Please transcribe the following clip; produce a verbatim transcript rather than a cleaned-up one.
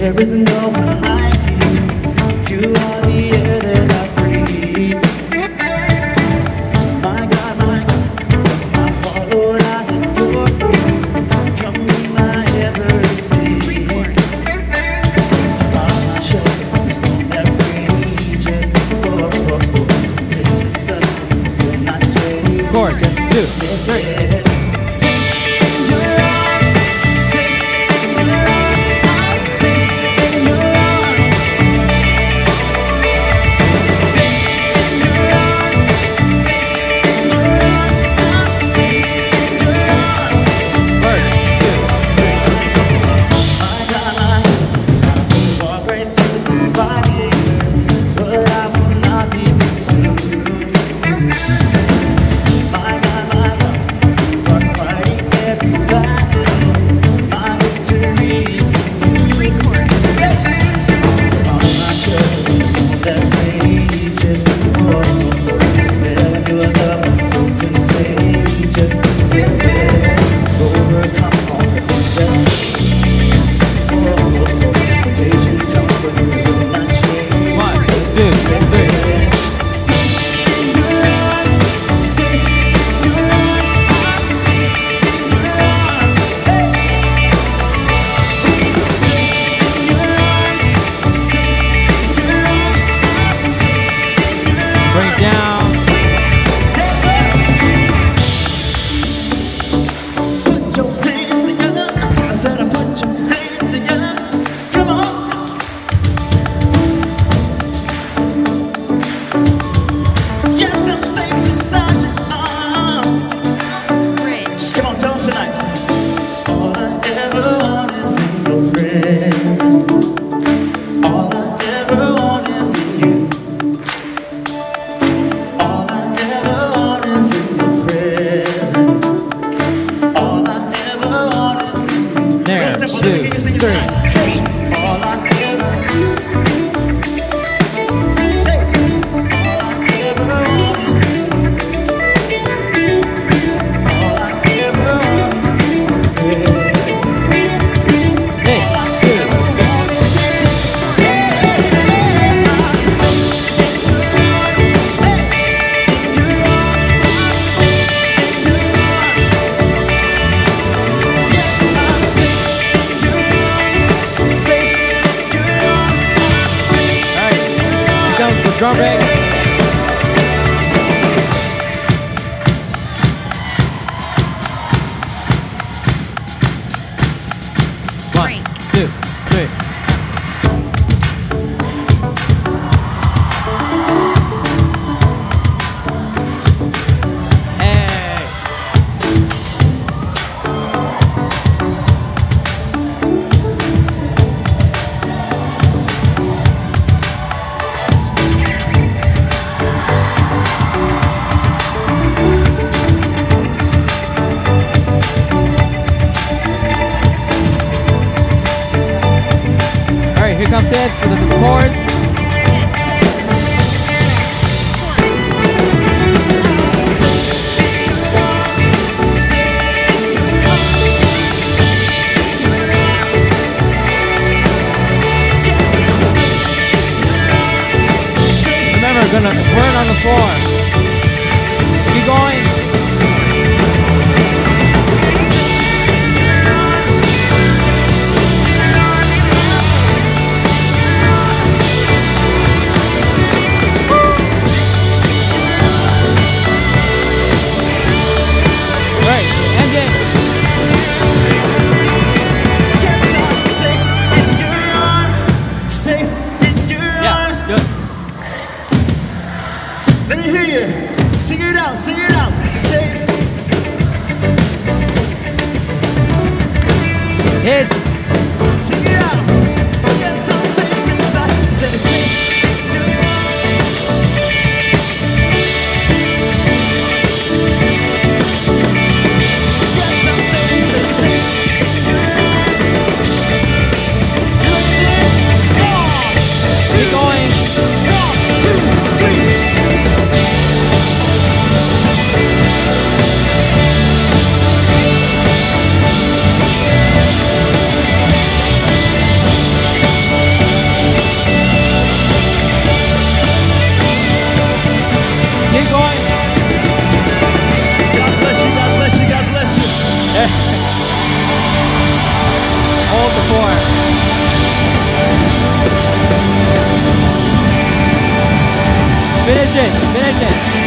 There isn't no one like you. You are the air that I breathe. My God, my God, my heart, Lord, I adore you. Come be my everything. On my shoulder, the storm that rages. Oh, oh, oh. Take the will not fade. Chorus, two, three. Drum break. One, two, three. Here comes Ed for the chorus. Remember, we're gonna burn on the floor. Keep going. Let me hear you. Sing it out, sing it out. Finish it. Finish it.